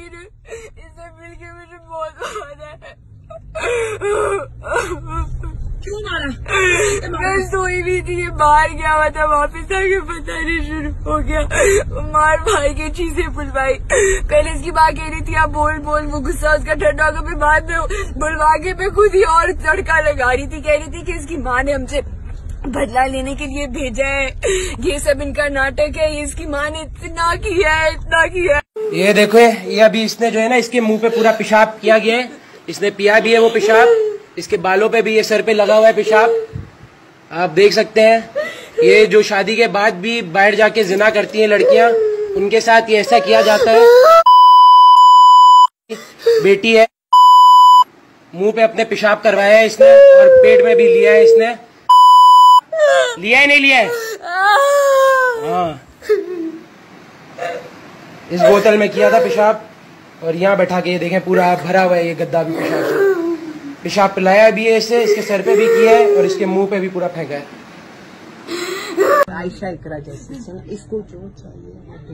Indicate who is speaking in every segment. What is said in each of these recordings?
Speaker 1: इसने मिलके मुझे बहुत मारा है।
Speaker 2: क्यों मारा?
Speaker 1: मैं सोई भी थी, ये बाहर गया हुआ था, वापस आके पता नहीं शुरू हो गया, मार भाई के चीजें बुलवाई। पहले इसकी माँ कह रही थी आप बोल बोल, वो गुस्सा उसका ठंडा होगा, फिर बाद में बुलवा के मैं खुद ही और तड़का लगा रही थी। कह रही थी कि इसकी माँ ने हमसे बदला लेने के लिए भेजा है, ये सब इनका नाटक है, इसकी माँ ने इतना किया है, इतना किया है।
Speaker 3: ये देखो, ये अभी इसने जो है ना, इसके मुंह पे पूरा पेशाब किया गया है, इसने पिया भी है वो पेशाब, इसके बालों पे भी, ये सर पे लगा हुआ है पेशाब, आप देख सकते हैं। ये जो शादी के बाद भी बाहर जाके जिना करती हैं लड़कियां, उनके साथ ये ऐसा किया जाता है। बेटी है, मुंह पे अपने पेशाब करवाया है इसने, और पेट में भी लिया है इसने। लिया है नहीं लिया है? हाँ, इस बोतल में किया था पेशाब, और यहाँ बैठा के ये देखें पूरा भरा हुआ है ये गद्दा भी पेशाब से। पेशाब पिलाया भी है इसे, इसके सर पे भी किया है और इसके मुंह पे भी पूरा फेंका है।
Speaker 2: आयशा इकरा जैसी इसको जो चाहिए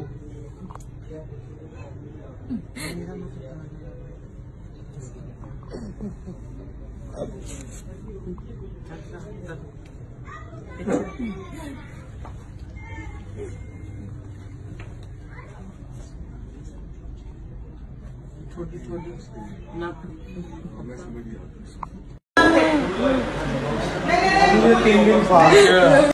Speaker 2: छोटी छोटी ना
Speaker 3: 3 दिन